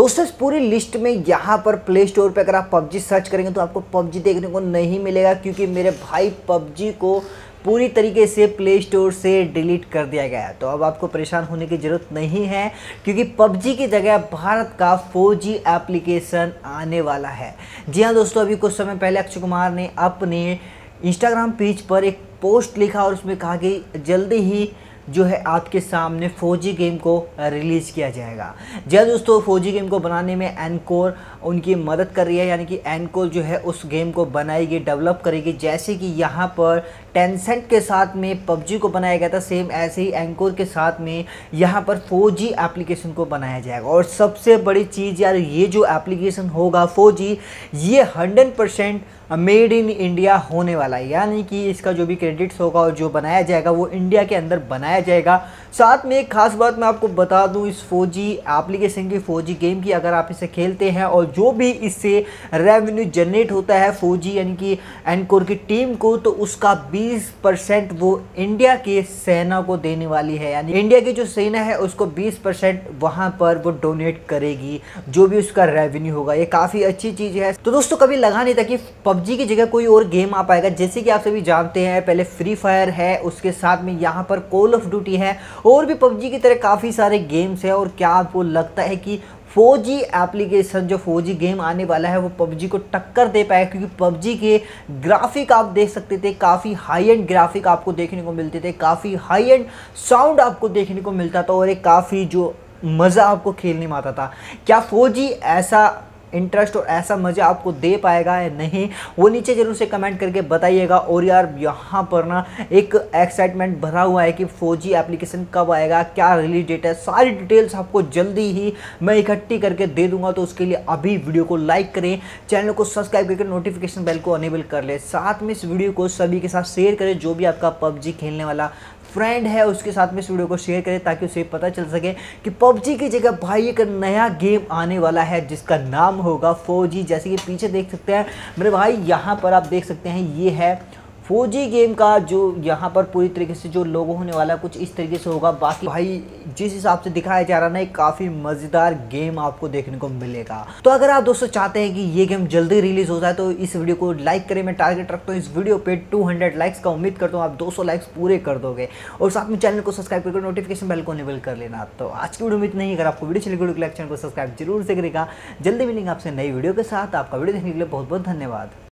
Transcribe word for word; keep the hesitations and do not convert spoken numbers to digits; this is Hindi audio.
दोस्तों इस पूरी लिस्ट में यहाँ पर प्ले स्टोर पे अगर आप पबजी सर्च करेंगे तो आपको पबजी देखने को नहीं मिलेगा, क्योंकि मेरे भाई पबजी को पूरी तरीके से प्ले स्टोर से डिलीट कर दिया गया है। तो अब आपको परेशान होने की ज़रूरत नहीं है, क्योंकि पबजी की जगह भारत का फोर जी एप्लीकेशन आने वाला है। जी हाँ दोस्तों, अभी कुछ समय पहले अक्षय कुमार ने अपने इंस्टाग्राम पेज पर एक पोस्ट लिखा और उसमें कहा कि जल्दी ही जो है आपके सामने फोर जी गेम को रिलीज़ किया जाएगा। जी हाँ दोस्तों, फोर जी गेम को बनाने में एनकोर उनकी मदद कर रही है, यानी कि एनकोर जो है उस गेम को बनाएगी, डेवलप करेगी। जैसे कि यहाँ पर टेंसेंट के साथ में पबजी को बनाया गया था, सेम ऐसे ही एनकोर के साथ में यहाँ पर फोर जी एप्लीकेशन को बनाया जाएगा। और सबसे बड़ी चीज़ यार, ये जो एप्लीकेशन होगा फोर जी, ये hundred percent made in India होने वाला है, यानी कि इसका जो भी क्रेडिट्स होगा और जो बनाया जाएगा वो इंडिया के अंदर बनाया जाएगा। साथ में एक खास बात मैं आपको बता दूं, इस फोर जी एप्लीकेशन की, फोर जी गेम की, अगर आप इसे खेलते हैं और जो भी इससे रेवेन्यू जनरेट होता है फोर जी यानी कि एनकोर की टीम को, तो उसका बीस परसेंट वो इंडिया के सेना को देने वाली है। यानी इंडिया की जो सेना है उसको बीस परसेंट वहाँ पर वो डोनेट करेगी, जो भी उसका रेवेन्यू होगा। ये काफ़ी अच्छी चीज़ है। तो दोस्तों कभी लगा नहीं था कि पबजी की जगह कोई और गेम आ पाएगा। जैसे कि आप सभी जानते हैं, पहले फ्री फायर है, उसके साथ में यहाँ पर कॉल ऑफ ड्यूटी है, और भी पबजी की तरह काफ़ी सारे गेम्स हैं। और क्या आपको लगता है कि फोर जी एप्लीकेशन जो फोर जी गेम आने वाला है वो पबजी को टक्कर दे पाएगा? क्योंकि पबजी के ग्राफिक आप देख सकते थे, काफ़ी हाई एंड ग्राफिक आपको देखने को मिलते थे, काफ़ी हाई एंड साउंड आपको देखने को मिलता था, और एक काफ़ी जो मज़ा आपको खेलने में आता था। क्या फोर जी ऐसा इंटरेस्ट और ऐसा मज़ा आपको दे पाएगा या नहीं, वो नीचे जरूर से कमेंट करके बताइएगा। और यार यहाँ पर ना एक एक्साइटमेंट भरा हुआ है कि फोर जी एप्लीकेशन कब आएगा, क्या रिलीज डेट है, सारी डिटेल्स आपको जल्दी ही मैं इकट्ठी करके दे दूंगा। तो उसके लिए अभी वीडियो को लाइक करें, चैनल को सब्सक्राइब करके नोटिफिकेशन बेल को अनेबल कर ले, साथ में इस वीडियो को सभी के साथ शेयर करें। जो भी आपका पबजी खेलने वाला फ्रेंड है उसके साथ में इस वीडियो को शेयर करें, ताकि उसे पता चल सके कि पबजी की जगह भाई एक नया गेम आने वाला है जिसका नाम होगा फोर जी। जैसे कि पीछे देख सकते हैं मेरे भाई, यहाँ पर आप देख सकते हैं ये है फोर जी गेम का जो यहाँ पर पूरी तरीके से जो लोगो होने वाला है, कुछ इस तरीके से होगा। बाकी भाई जिस हिसाब से दिखाया जा रहा है ना, एक काफ़ी मज़ेदार गेम आपको देखने को मिलेगा। तो अगर आप दोस्तों चाहते हैं कि ये गेम जल्दी रिलीज हो जाए तो इस वीडियो को लाइक करें। मैं टारगेट रखता हूँ इस वीडियो पे टू हंड्रेड लाइक्स का, उम्मीद करता हूँ आप दो सौ लाइक्स पूरे कर दोगे, और साथ में चैनल को सब्सक्राइब करके नोटिफिकेशन बेल को अनेबल कर लेना। तो आज की वीडियो में इतना ही। अगर आपको वीडियो चली वीडियो को चैनल को सब्सक्राइब जरूर से करेगा। जल्दी मिलेंगे आपसे नई वीडियो के साथ। आपका वीडियो देखने के लिए बहुत बहुत धन्यवाद।